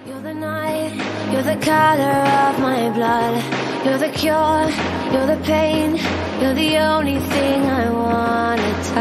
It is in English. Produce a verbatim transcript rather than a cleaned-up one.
You're the night, you're the color of my blood. You're the cure, you're the pain. You're the only thing I wanna